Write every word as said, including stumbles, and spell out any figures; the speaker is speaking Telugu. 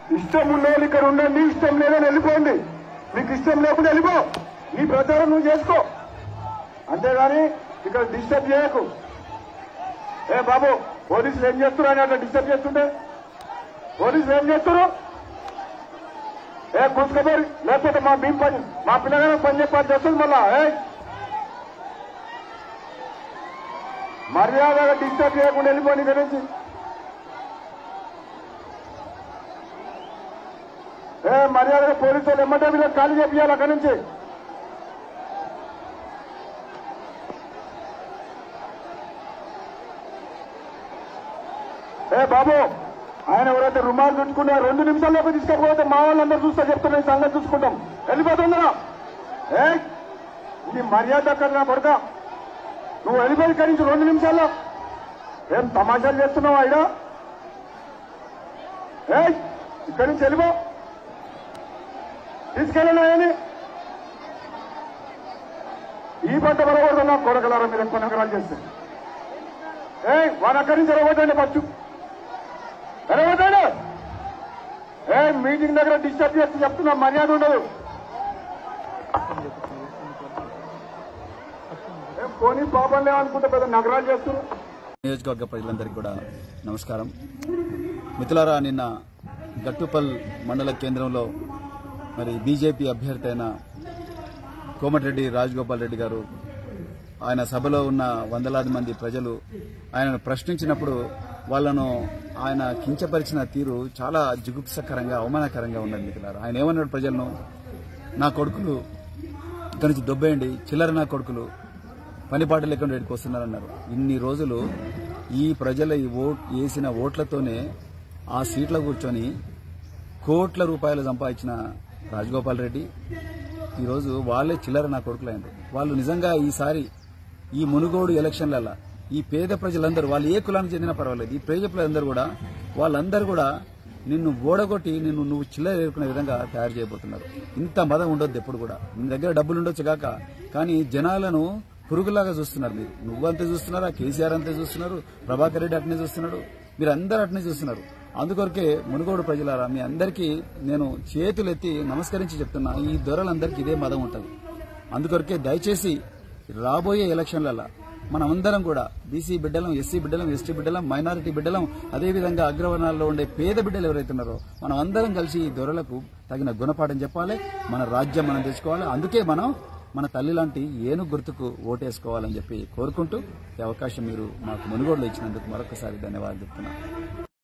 ఇష్టం ఉన్నవాళ్ళు ఇక్కడ ఉండండి, ఇష్టం లేదని వెళ్ళిపోండి. మీకు ఇష్టం లేకుండా వెళ్ళిపో, నీ ప్రచారం నువ్వు చేసుకో, అంతేగాని ఇక్కడ డిస్టర్బ్ చేయకు. ఏ బాబు, పోలీసులు ఏం చేస్తున్నారు అని అట్లా డిస్టర్బ్ చేస్తుంటే పోలీసులు ఏం చేస్తున్నారు? ఏ కూర్చుకోబోరి, లేకపోతే మా మేము పని మా పిల్లగానే పని చెప్పాలి చేస్తుంది. మళ్ళా ఏ మర్యాదగా డిస్టర్బ్ చేయకుండా వెళ్ళిపోయి ఇక్కడ నుంచి. ఏ మర్యాదగా పోలీసు వాళ్ళు ఎమ్మటే మీద ఖాళీ చేపియాలి అక్కడి నుంచి. ఏ బాబు, ఆయన ఎవరైతే రుమాలు చుట్టుకున్నా రెండు నిమిషాల్లోకి తీసుకపోతే మా వాళ్ళందరూ చూస్తా చెప్తున్నా, ఈ సంగతి చూసుకుంటాం. వెళ్ళిపోతుందా? ఏ ఇది మర్యాద అక్కడ నా కొడుక, నువ్వు వెళ్ళిపోయి ఇక్కడి నుంచి రెండు నిమిషాల్లో. ఏం తమాషాలు చేస్తున్నావు ఆయన? ఏ ఇక్కడి నుంచి వెళ్ళిపో, తీసుకెళ్ళినాయని ఈ పంట బలపడుతున్నా నా కొడకలారా మీరు ఎక్కువ నగరాలు చేస్తే. ఏ వాడు అక్కడి నుంచి ఎరగొట్టండి, ఫస్ట్ ఎరగొట్టాడు. ఏ మీటింగ్ దగ్గర డిస్టర్బ్ చేస్తే చెప్తున్నా, మర్యాద ఉండదు. ఏం పోనీ పాపం లేవనుకుంటే పెద్ద నగరాలు చేస్తున్నారు. నియోజకవర్గ ప్రజలందరికీ కూడా నమస్కారం. మిత్రులారా, నిన్న గట్టుపల్ మండల కేంద్రంలో మరి బీజేపీ అభ్యర్థి అయిన కోమటిరెడ్డి రాజగోపాల్ రెడ్డి గారు ఆయన సభలో ఉన్న వందలాది మంది ప్రజలు ఆయనను ప్రశ్నించినప్పుడు వాళ్లను ఆయన కించపరిచిన తీరు చాలా జుగుప్సకరంగా, అవమానకరంగా ఉన్నది. మిత్రులారా, ఆయన ఏమన్నాడు ప్రజలను? నా కొడుకులు ఇక్కడి నుంచి దొబ్బేయండి, చిల్లర నా కొడుకులు పనిపాట లేకుండా ఇక్కడికి వస్తున్నారన్నారు. ఇన్ని రోజులు ఈ ప్రజల ఈ ఓట్ వేసిన ఓట్లతోనే ఆ సీట్లో కూర్చొని కోట్ల రూపాయలు సంపాదించిన రాజగోపాల్ రెడ్డి ఈరోజు వాళ్ళే చిల్లర నా కొడుకులైంది. వాళ్ళు నిజంగా ఈసారి ఈ మునుగోడు ఎలక్షన్లలో ఈ పేద ప్రజలందరూ, వాళ్ళు ఏ కులానికి చెందినా పర్వాలేదు, ఈ పేద ప్రజలందరూ కూడా వాళ్ళందరూ కూడా నిన్ను ఓడగొట్టి నిన్ను నువ్వు చిల్లర ఏరుకునే విధంగా తయారు చేయబోతున్నారు. ఇంత మదం ఉండొద్దు ఎప్పుడు కూడా. నీ దగ్గర డబ్బులు ఉండొచ్చు కాక, కానీ జనాలను పురుగులాగా చూస్తున్నారు. మీరు నువ్వంతే చూస్తున్నారా, కేసీఆర్ అంతే చూస్తున్నారు, ప్రభాకర్ రెడ్డి అట్నే చూస్తున్నాడు, మీరు అందరూ అట్నే చూస్తున్నారు. అందుకొరకే మునుగోడు ప్రజలారా, మీ అందరికీ నేను చేతులెత్తి నమస్కరించి చెప్తున్నా, ఈ దొరలందరికీ ఇదే మదం ఉంటుంది. అందుకొరకే దయచేసి రాబోయే ఎలక్షన్లలో మనమందరం కూడా బీసీ బిడ్డలం, ఎస్సీ బిడ్డలం, ఎస్టీ బిడ్డలం, మైనారిటీ బిడ్డలం, అదేవిధంగా అగ్రవర్ణాల్లో ఉండే పేద బిడ్డలు ఎవరైతే ఉన్నారో మనం అందరం కలిసి ఈ దొరలకు తగిన గుణపాఠం చెప్పాలి. మన రాజ్యం మనం తెచ్చుకోవాలి. అందుకే మనం మన తల్లి లాంటి ఏను గుర్తుకు ఓటేసుకోవాలని చెప్పి కోరుకుంటూ ఈ అవకాశం మీరు మాకు మునుగోడులో ఇచ్చినందుకు మరొకసారి ధన్యవాదాలు చెప్తున్నాను.